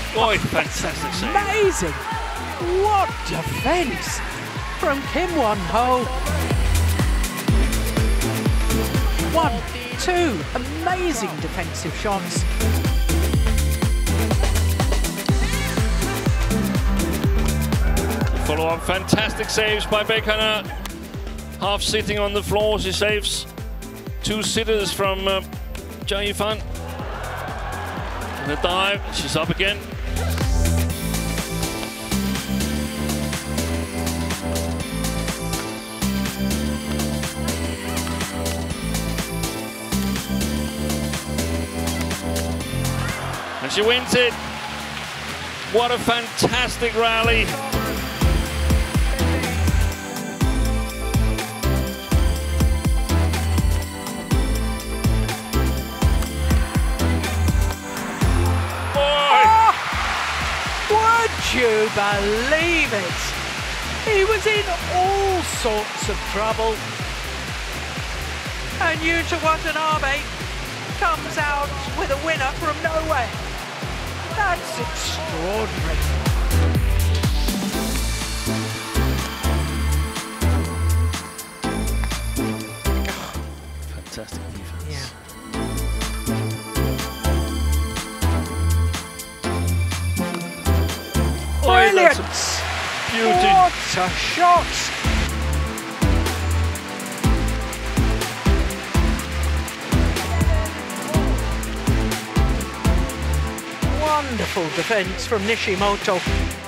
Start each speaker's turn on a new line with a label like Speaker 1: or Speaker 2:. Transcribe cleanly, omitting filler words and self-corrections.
Speaker 1: Oh, fantastic save.
Speaker 2: Amazing! What defence from Kim Won-ho. 1, 2, amazing defensive shots.
Speaker 1: Follow on, fantastic saves by Bekana. Half sitting on the floor, she saves 2 sitters from Jia Yifan. And a dive, she's up again. And she wins it. What a fantastic rally.
Speaker 2: Would you believe it? He was in all sorts of trouble. And Yuta Watanabe comes out with a winner from nowhere. That's extraordinary.
Speaker 1: Fantastic defense.
Speaker 2: Yeah. Brilliant!
Speaker 1: Beauty.
Speaker 2: What a shot! Wonderful defence from Nishimoto.